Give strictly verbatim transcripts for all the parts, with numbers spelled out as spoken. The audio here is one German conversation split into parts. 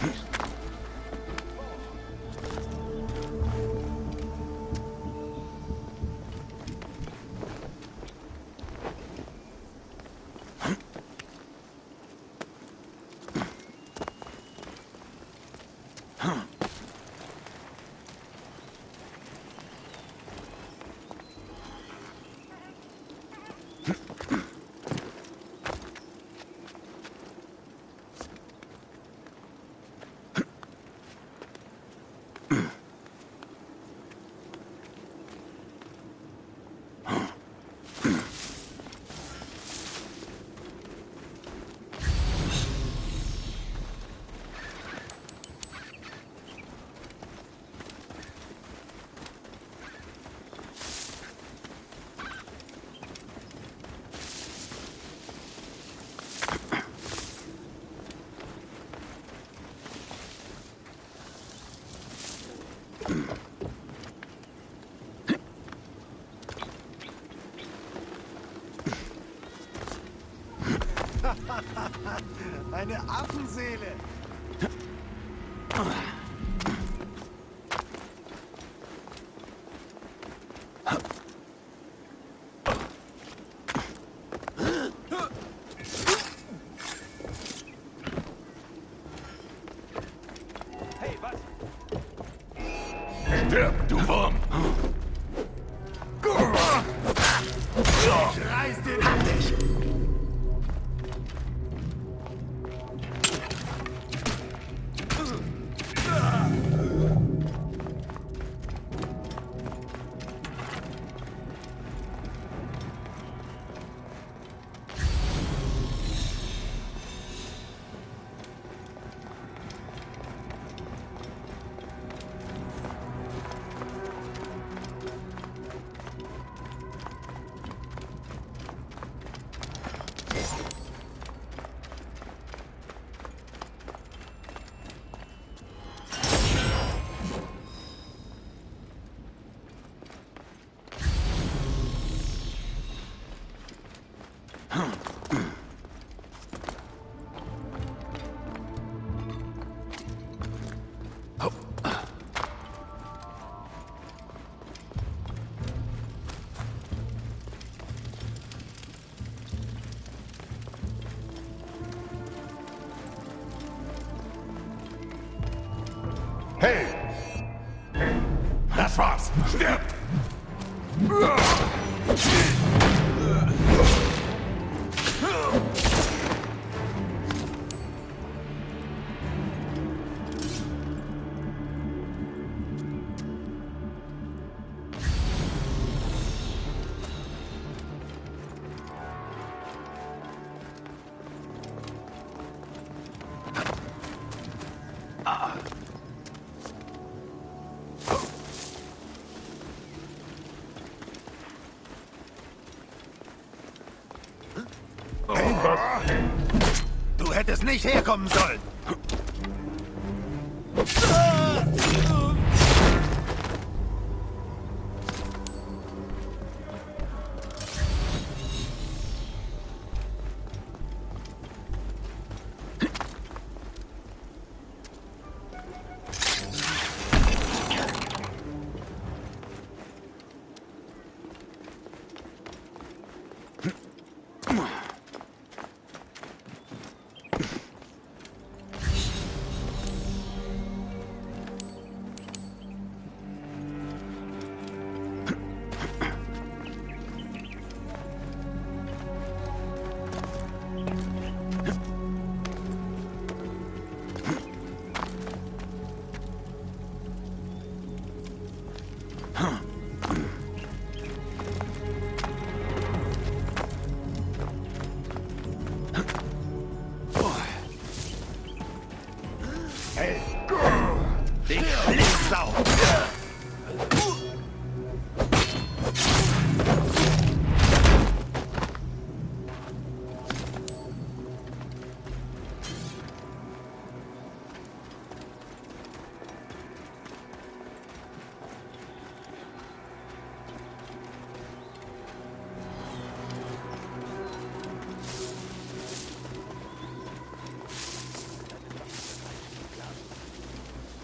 Eine Affenseele. Hey, was? Stirb, du Wurm! Ich reiß den an dich. Hey! Das war's! Stirb! Du hättest nicht herkommen sollen.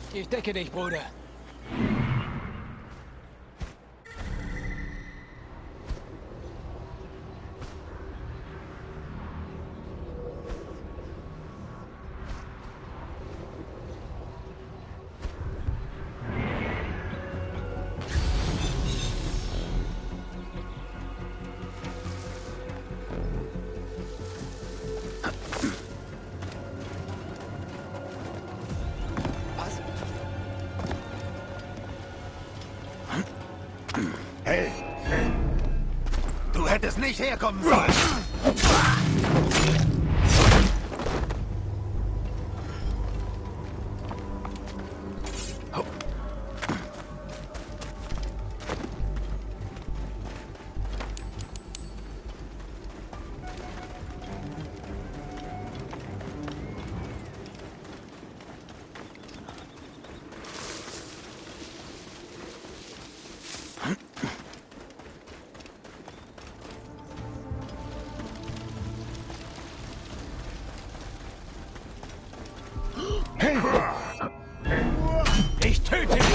Ich decke dich, Bruder. Hey! Du hättest nicht herkommen sollen! Ich töte dich!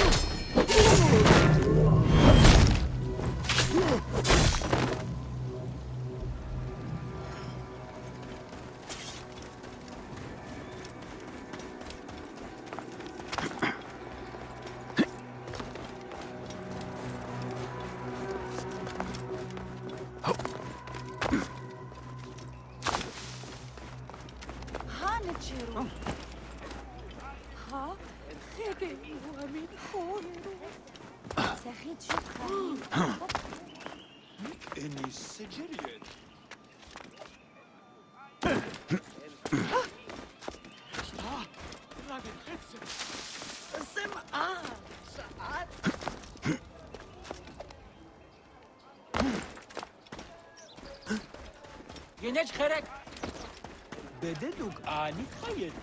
ينج خيرك بدلوك اني تخيط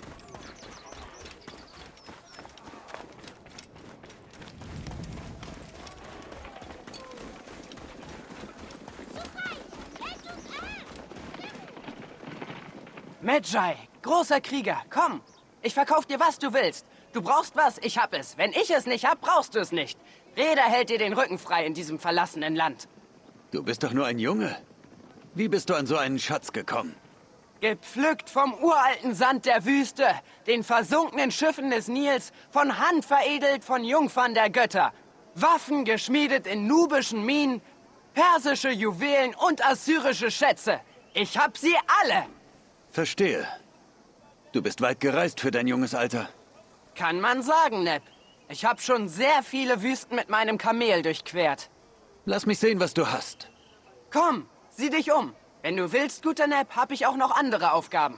Medjay, großer Krieger, komm. Ich verkauf dir, was du willst. Du brauchst was, ich hab es. Wenn ich es nicht hab, brauchst du es nicht. Reda hält dir den Rücken frei in diesem verlassenen Land. Du bist doch nur ein Junge. Wie bist du an so einen Schatz gekommen? Gepflückt vom uralten Sand der Wüste, den versunkenen Schiffen des Nils, von Hand veredelt von Jungfern der Götter. Waffen geschmiedet in nubischen Minen, persische Juwelen und assyrische Schätze. Ich hab sie alle. Verstehe. Du bist weit gereist für dein junges Alter. Kann man sagen, Neb. Ich hab schon sehr viele Wüsten mit meinem Kamel durchquert. Lass mich sehen, was du hast. Komm, sieh dich um. Wenn du willst, guter Neb, hab ich auch noch andere Aufgaben.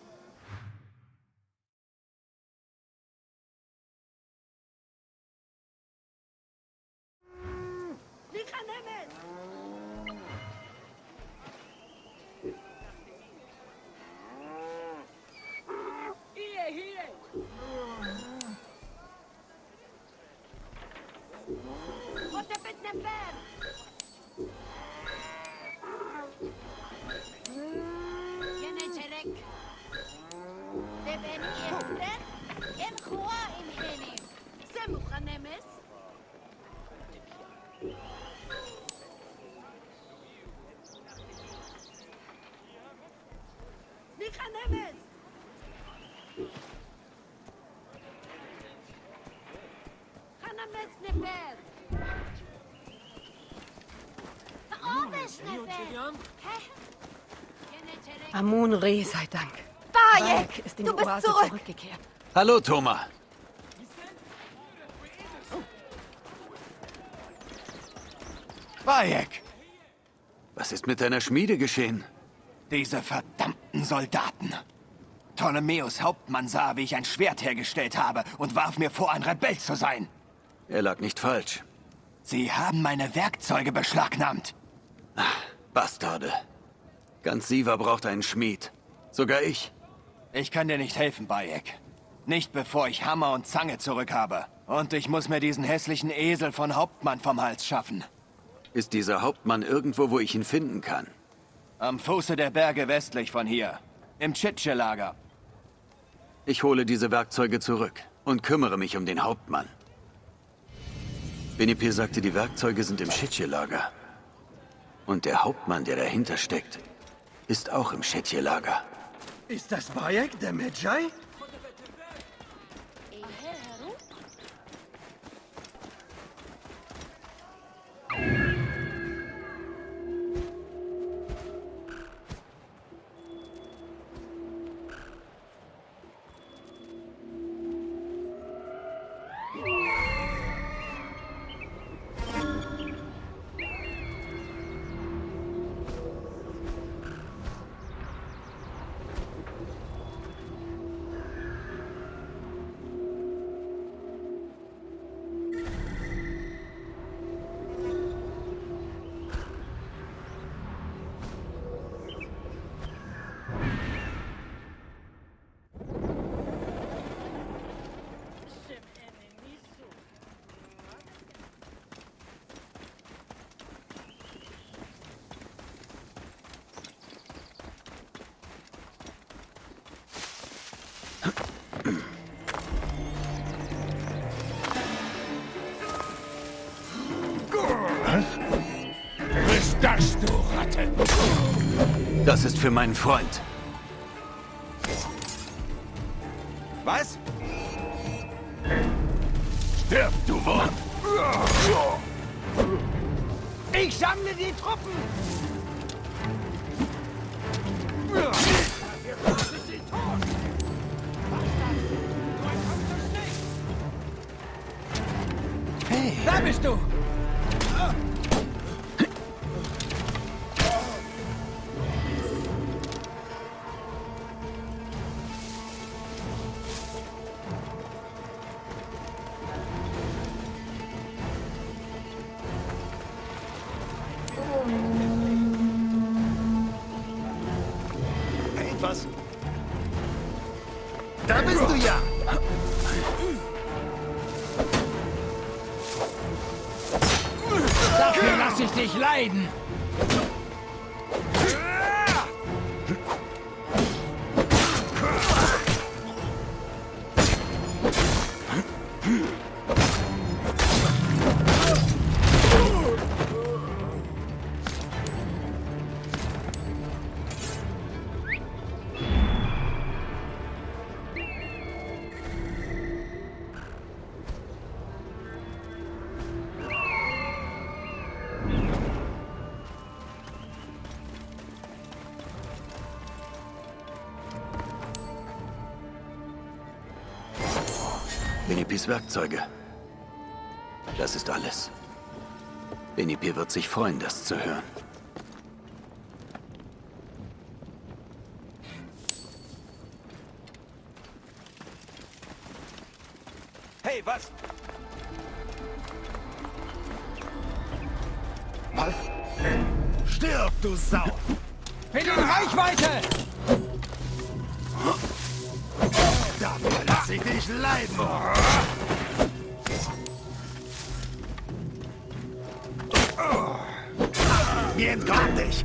Amun-Re sei Dank. Bayek, ist in du die bist Oase zurück. zurückgekehrt. Hallo, Thoma. Bayek! Was ist mit deiner Schmiede geschehen? Diese verdammten Soldaten! Ptolemäus Hauptmann sah, wie ich ein Schwert hergestellt habe und warf mir vor, ein Rebell zu sein. Er lag nicht falsch. Sie haben meine Werkzeuge beschlagnahmt. Bastarde. Ganz Siva braucht einen Schmied. Sogar ich. Ich kann dir nicht helfen, Bayek. Nicht bevor ich Hammer und Zange zurück habe. Und ich muss mir diesen hässlichen Esel von Hauptmann vom Hals schaffen. Ist dieser Hauptmann irgendwo, wo ich ihn finden kann? Am Fuße der Berge westlich von hier. Im Tschitsche-Lager. Ich hole diese Werkzeuge zurück und kümmere mich um den Hauptmann. Benipir sagte, die Werkzeuge sind im Shetje-Lager. Und der Hauptmann, der dahinter steckt, ist auch im Shetje-Lager. Ist das Bayek, der Medjay? Was das, du Ratte? Das ist für meinen Freund. Was? Stirb, du Wurm! Ich sammle die Truppen! Hey! Da bist du! Was? Da bist du ja! Dafür lass ich dich leiden! Benipirs Werkzeuge. Das ist alles. Benipir wird sich freuen, das zu hören. Hey, was? Was? Stirb, du Sau! Bin in Reichweite! Dafür lass ich dich leiden! Mir entkommt dich!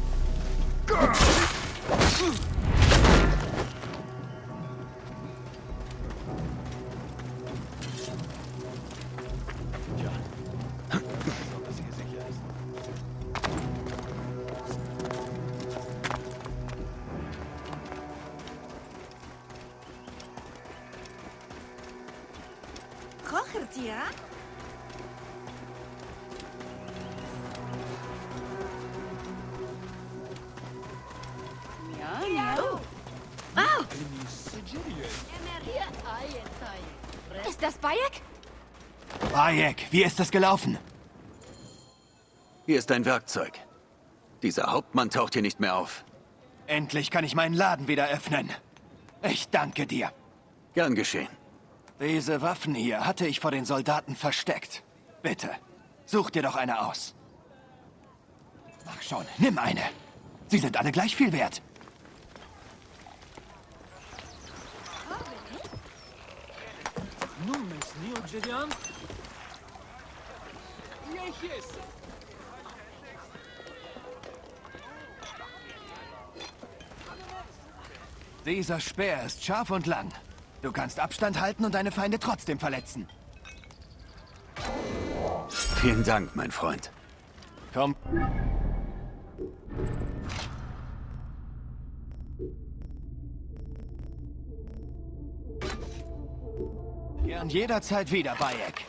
Kochert ihr? Ja, ja. Oh. Ist das Bayek? Bayek, wie ist das gelaufen? Hier ist dein Werkzeug. Dieser Hauptmann taucht hier nicht mehr auf. Endlich kann ich meinen Laden wieder öffnen. Ich danke dir. Gern geschehen. Diese Waffen hier hatte ich vor den Soldaten versteckt. Bitte, such dir doch eine aus. Ach schon, nimm eine. Sie sind alle gleich viel wert. Dieser Speer ist scharf und lang. Du kannst Abstand halten und deine Feinde trotzdem verletzen. Vielen Dank, mein Freund. Komm. Gern jederzeit wieder, Bayek.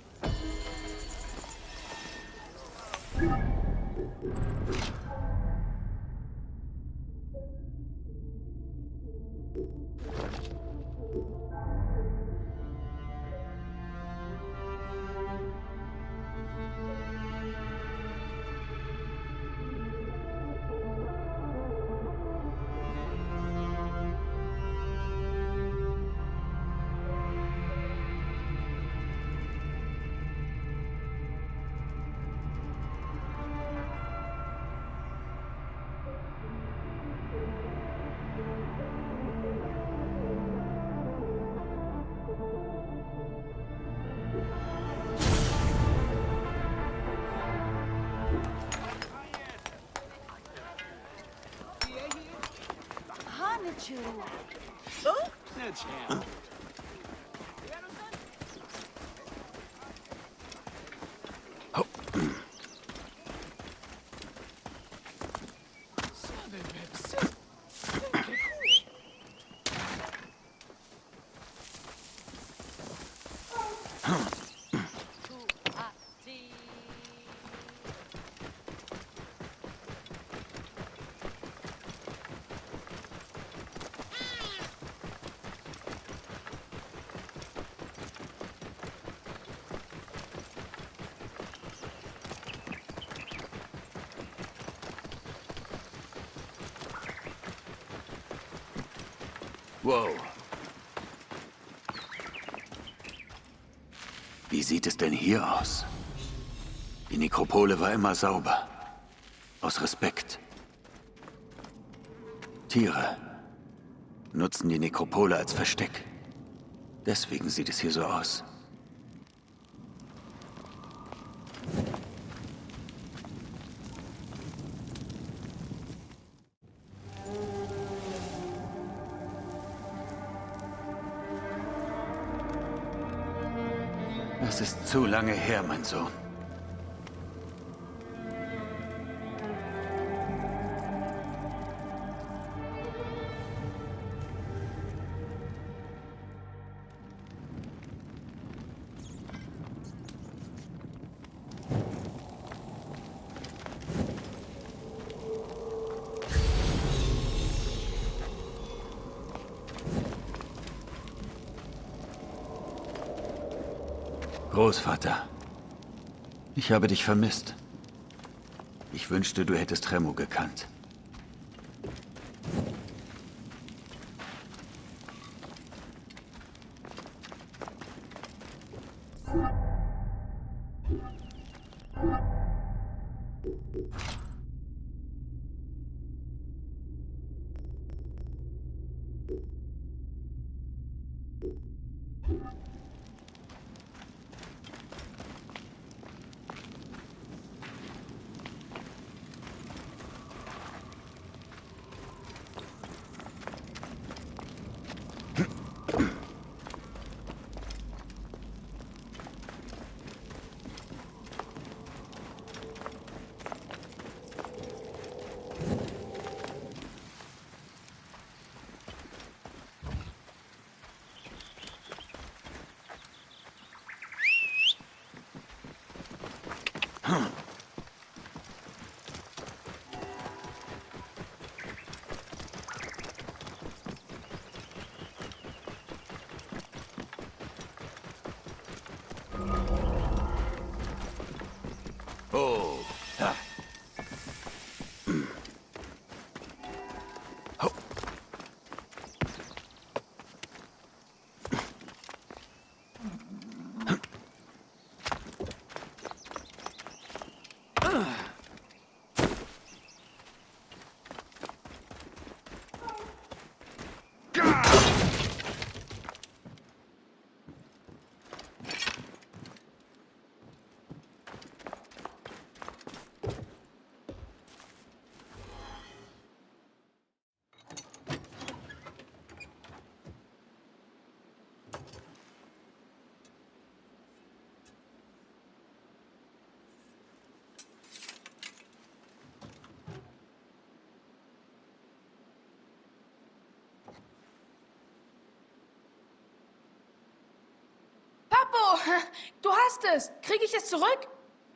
Wow. Wie sieht es denn hier aus? Die Nekropole war immer sauber. Aus Respekt. Tiere nutzen die Nekropole als Versteck. Deswegen sieht es hier so aus. Es ist zu lange her, mein Sohn. Großvater, ich habe dich vermisst. Ich wünschte, du hättest Remo gekannt. Oh, ja. Oh. Du hast es. Kriege ich es zurück?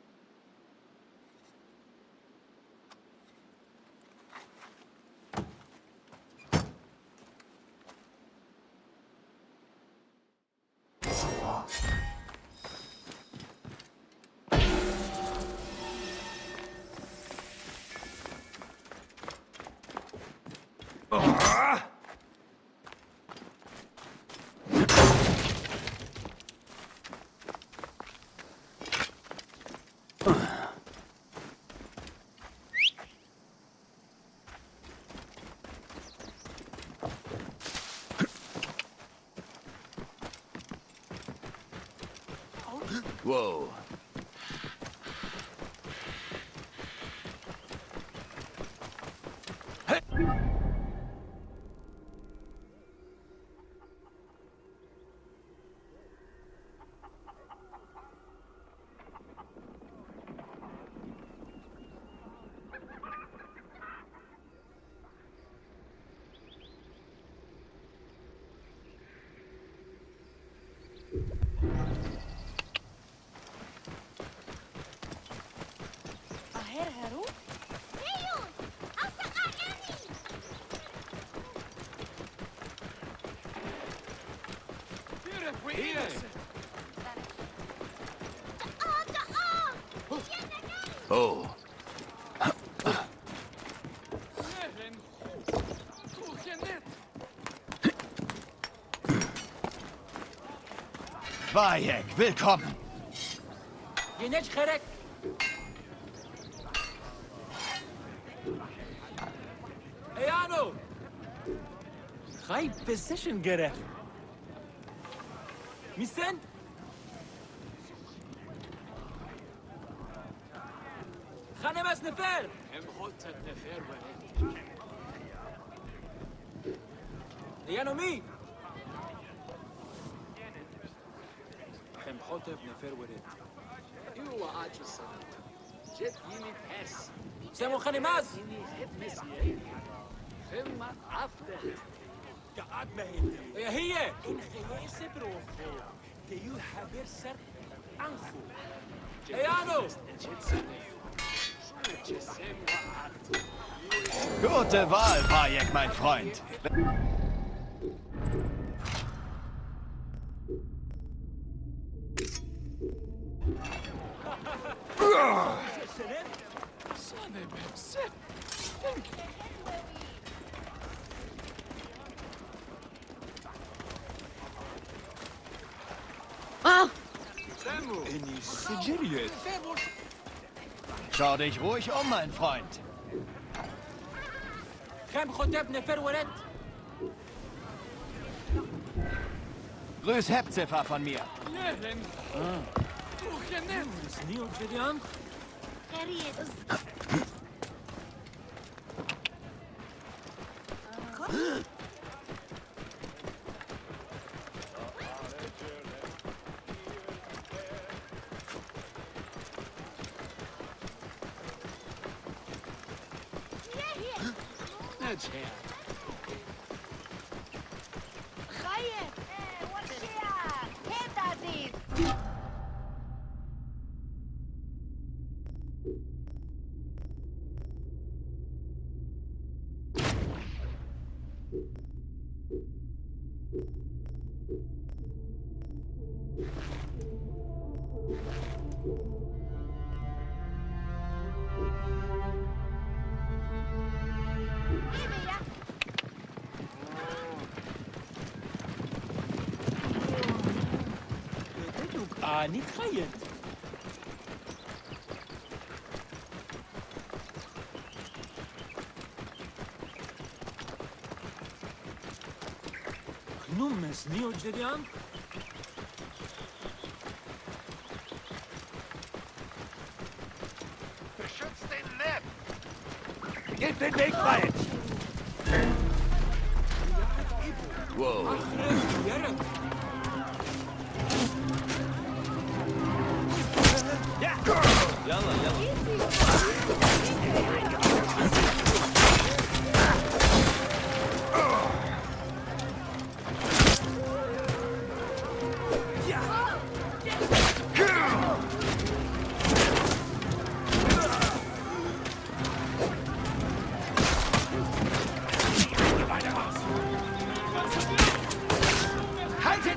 Wow. Oh. Bayek, willkommen. Yenet Kherek. Ayano. High position gereft. Misen? خانم از نفر هم خودت نفر برد یعنی می هم خودت نفر برد ایو عاجز جت یمی پس سمو خانم از هم عفته قاعد مهدي هي ان خياس بروخو تيو حبر سر انخو ايانو Gute Wahl, Bayek, mein Freund. Ah! Schau dich ruhig um, mein Freund. Grüß Hepziffer von mir. אני חייבת. Knummes Neo Jedian? Beschützt den Neb! Geht den Weg frei! Wow. يلا يلا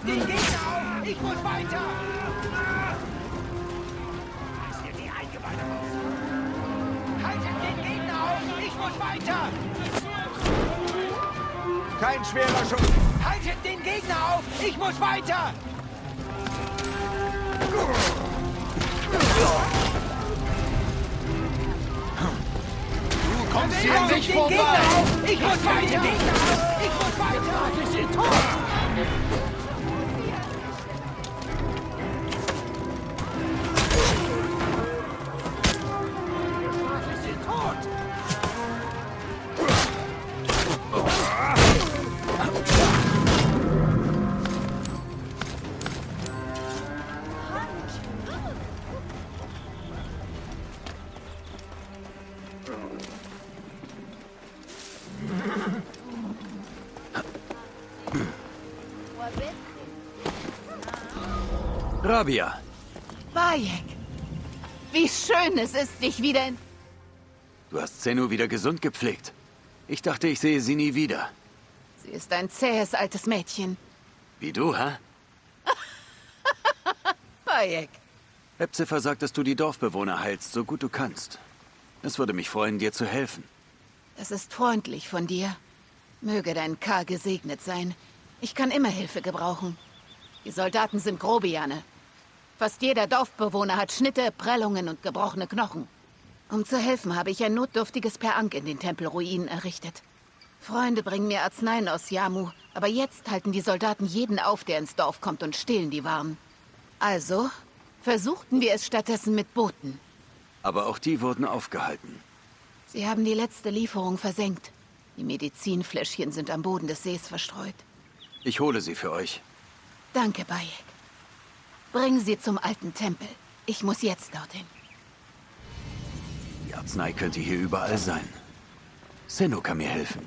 den Gegner auf! Ich muss weiter! Ist hier die Eingeweide raus? Haltet den Gegner auf! Ich muss weiter! Kein schwerer Schuss. Haltet den Gegner auf! Ich muss weiter! Du kommst hier Haltet nicht den vorbei! Gegner auf! Ich muss weiter! Ich muss weiter! Ich bin tot! Rabia, Bayek, wie schön es ist, dich wieder in... du hast Zenu wieder gesund gepflegt. Ich dachte, ich sehe sie nie wieder. Sie ist ein zähes altes Mädchen. Wie du, hä? Bayek, Hepziffer sagt, dass du die Dorfbewohner heilst, so gut du kannst. Es würde mich freuen, dir zu helfen. das ist freundlich von dir. Möge dein K gesegnet sein. Ich kann immer Hilfe gebrauchen. Die Soldaten sind Grobiane. Fast jeder Dorfbewohner hat Schnitte, Prellungen und gebrochene Knochen. Um zu helfen, habe ich ein notdürftiges Per-Ankh in den Tempelruinen errichtet. Freunde bringen mir Arzneien aus Yamu, aber jetzt halten die Soldaten jeden auf, der ins Dorf kommt und stehlen die Waren. Also versuchten wir es stattdessen mit Booten. Aber auch die wurden aufgehalten. Sie haben die letzte Lieferung versenkt. Die Medizinfläschchen sind am Boden des Sees verstreut. Ich hole sie für euch. Danke, Bayek. Bring sie zum alten Tempel. Ich muss jetzt dorthin. Die Arznei könnte hier überall sein. Zenu kann mir helfen.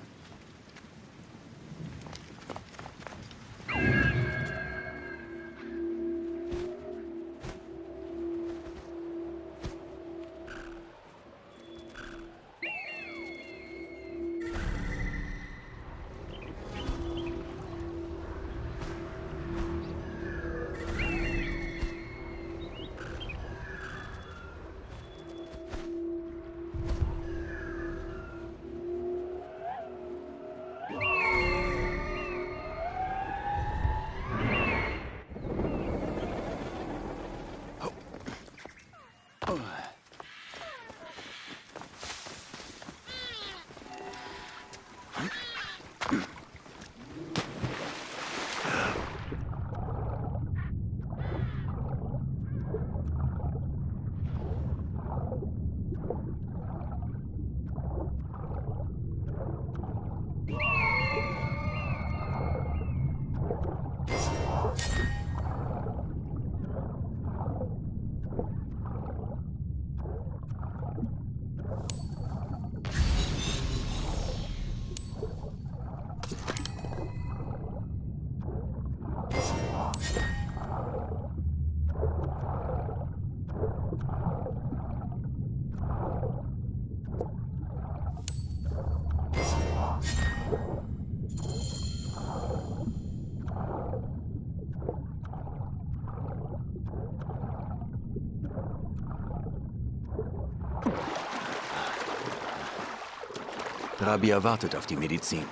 Rabia wartet auf die Medizin.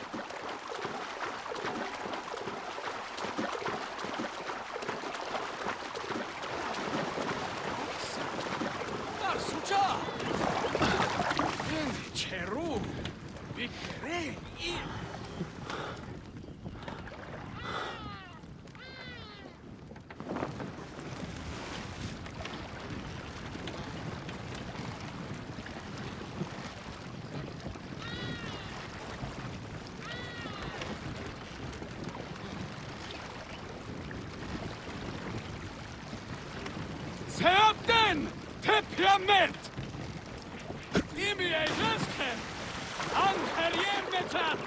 Seabden! Temperament! Imi ei lösken! Anherjen metat!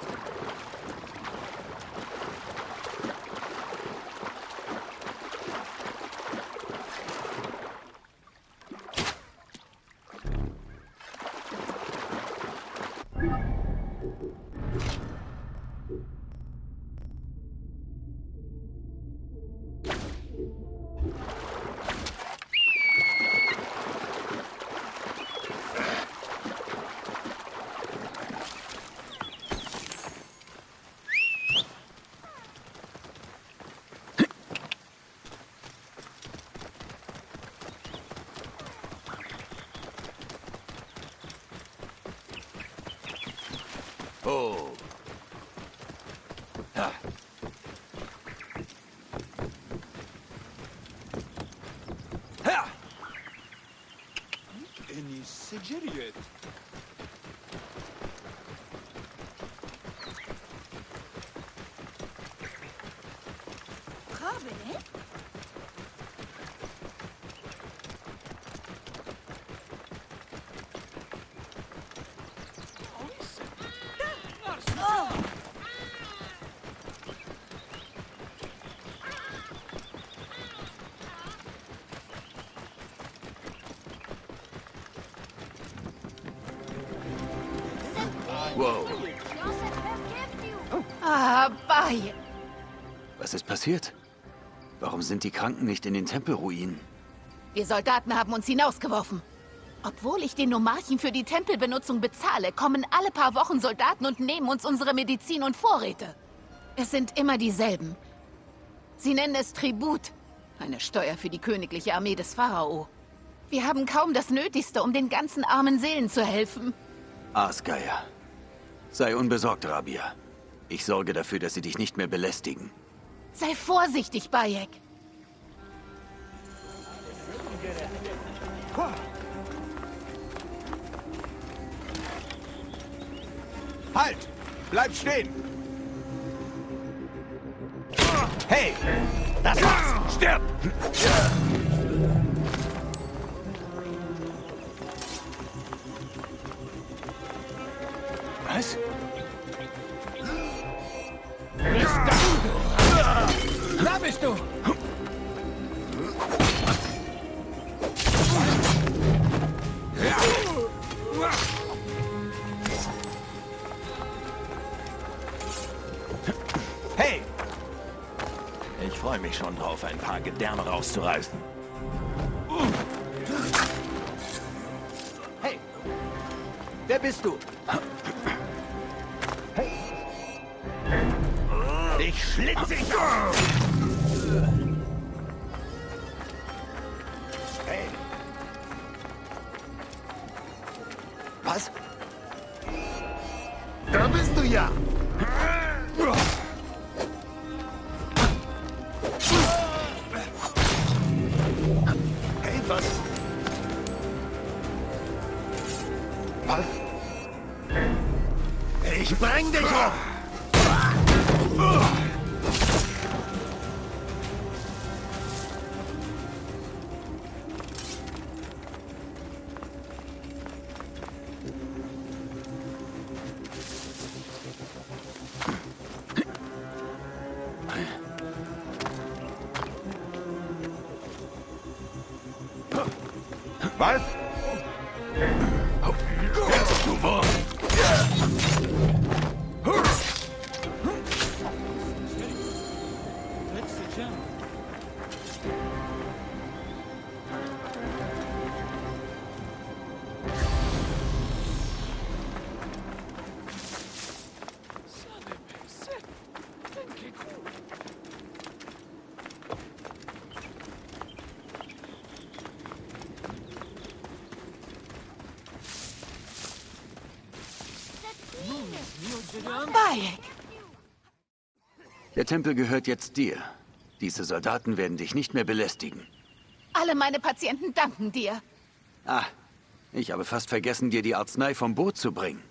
Oh. Ja. Ha! Eni Sigiriet. Wow. Ah, Bayek. Was ist passiert? Warum sind die Kranken nicht in den Tempelruinen? Wir Soldaten haben uns hinausgeworfen. Obwohl ich den Nomarchen für die Tempelbenutzung bezahle, kommen alle paar Wochen Soldaten und nehmen uns unsere Medizin und Vorräte. Es sind immer dieselben. Sie nennen es Tribut. Eine Steuer für die königliche Armee des Pharao. Wir haben kaum das Nötigste, um den ganzen armen Seelen zu helfen. Aasgeier. Sei unbesorgt, Rabia. Ich sorge dafür, dass sie dich nicht mehr belästigen. Sei vorsichtig, Bayek. Halt! Bleib stehen! Hey! Das war's! Stirb! Was? Bist du? Da bist du! Hey! Ich freue mich schon drauf, ein paar Gedärme rauszureißen. Hey! Wer bist du? Hey! Ich schlitze dich auf! Hey! Was? Da bist du ja! Hey, was? Was? Ich bring dich um! Was? Du Wurm! Bayek! Der Tempel gehört jetzt dir. Diese Soldaten werden dich nicht mehr belästigen. Alle meine Patienten danken dir. Ah, ich habe fast vergessen, dir die Arznei vom Boot zu bringen.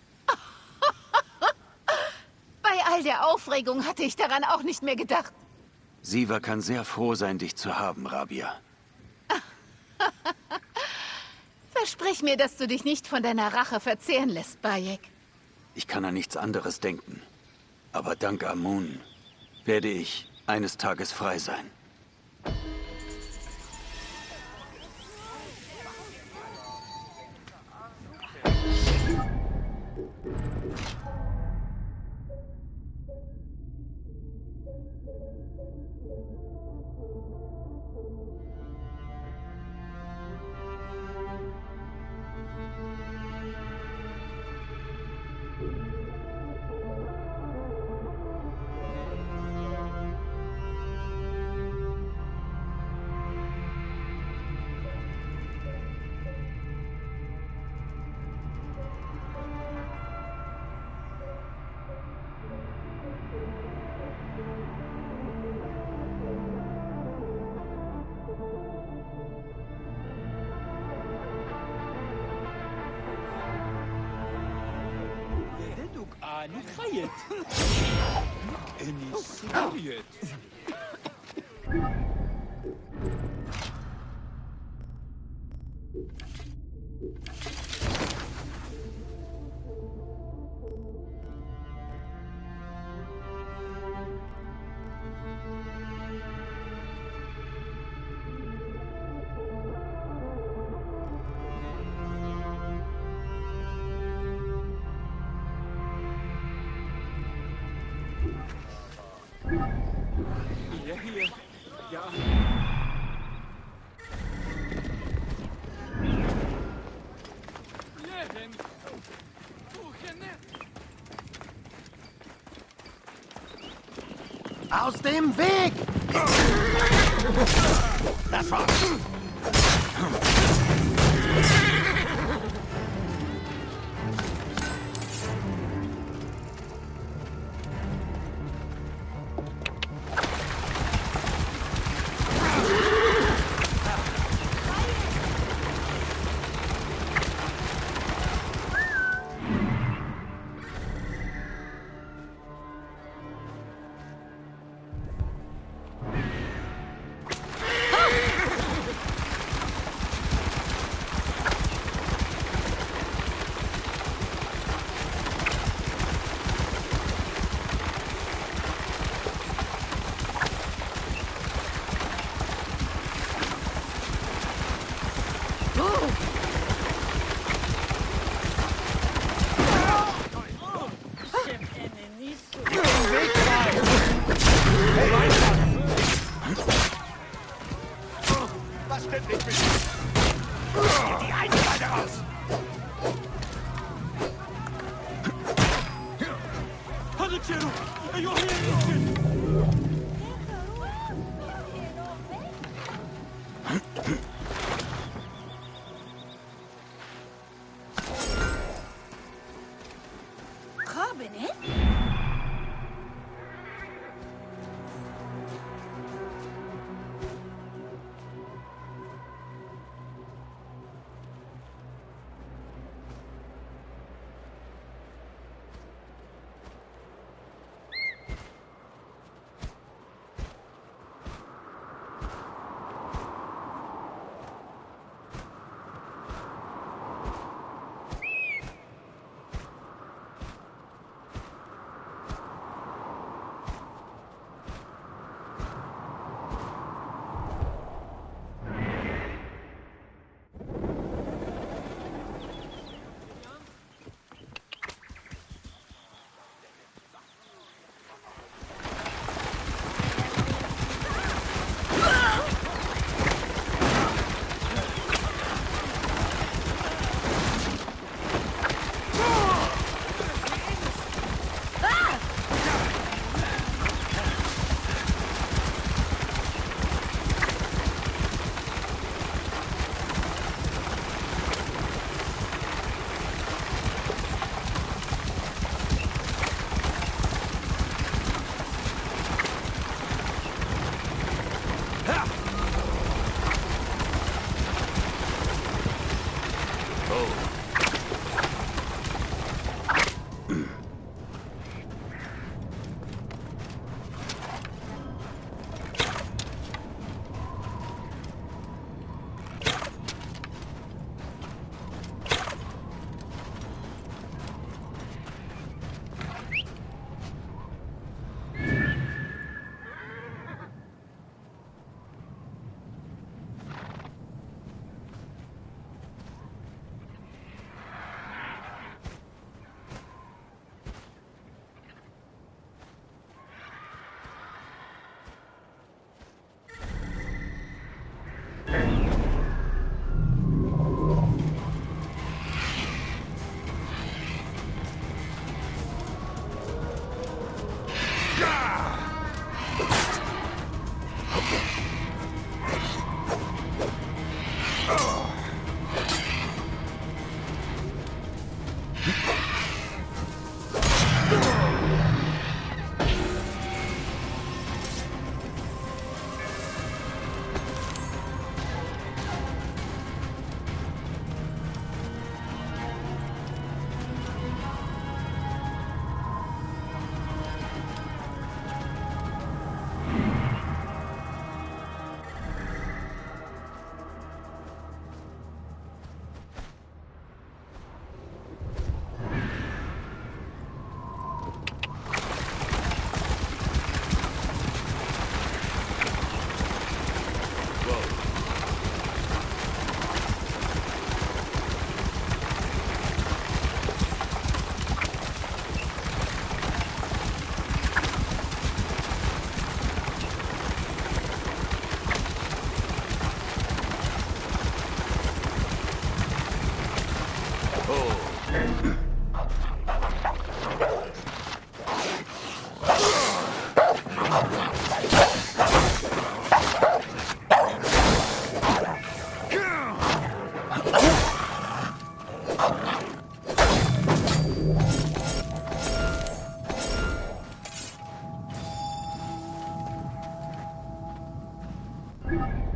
Bei all der Aufregung hatte ich daran auch nicht mehr gedacht. Siva kann sehr froh sein, dich zu haben, Rabia. Versprich mir, dass du dich nicht von deiner Rache verzehren lässt, Bayek. Ich kann an nichts anderes denken. Aber dank Amun werde ich eines Tages frei sein. אני חיית. אני סיגרית. Hier, hier. Ja. Leben. Aus dem Weg! Das war's. Was stimmt nicht mit dir? Geht die eine Seite raus! Hadiceru! Ayuhin! Robin? Hm.